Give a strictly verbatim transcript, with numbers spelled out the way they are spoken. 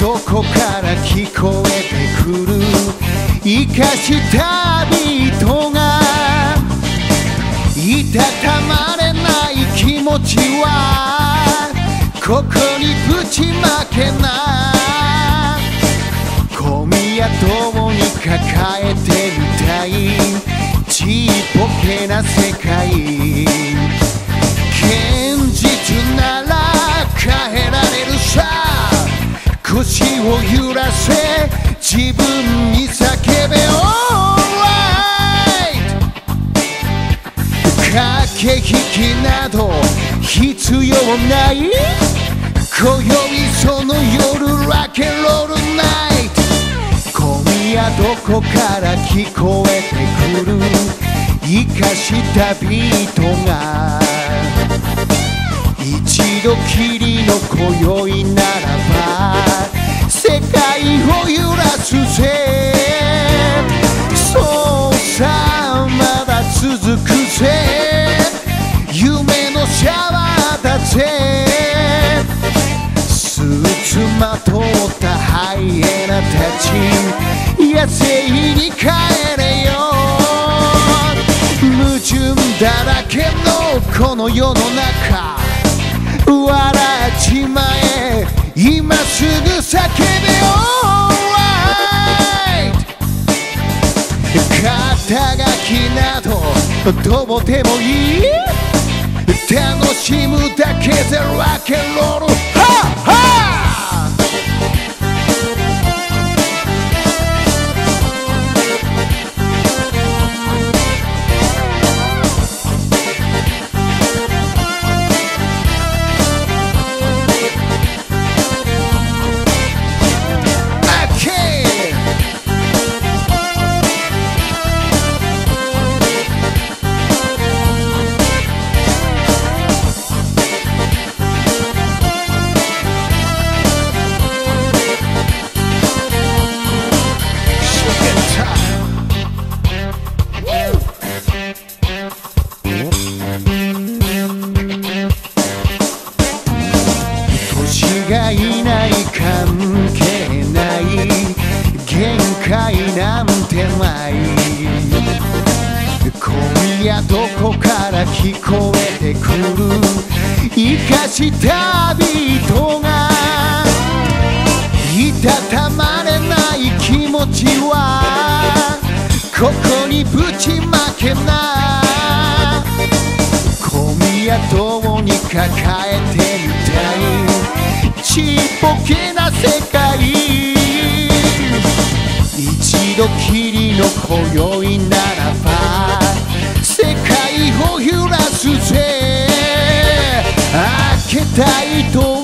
どこから聞こえてくる生かしたビートがいたたまれない気持ちはここにぶちまけな小宮どうに抱えてみたいちっぽけな世界現実なら変えられるさ腰を揺らせ自分に叫べ Alright 駆け引きなど必要ない今宵その夜ラケンロールナイト今夜どこから聞こえてくる生かしたビートが一度きりの今宵ならば世界を揺らすぜそうさまだ続くぜ夢のシャワーだぜスーツまとったハイエナたち野生に帰れよ矛盾だらけのこの世の中笑っちまえ今すぐ叫べ Alright 肩書きなどどうでもいい楽しむだけでラケンロールハッハッがいない関係ない限界なんてない今夜どこから聞こえてくる生かしたビートがいたたまれない気持ちはここにぶちまけな今夜どうにか変えてみたいちっぽけな世界一度きりの今宵ならば世界を揺らすぜ開けたいと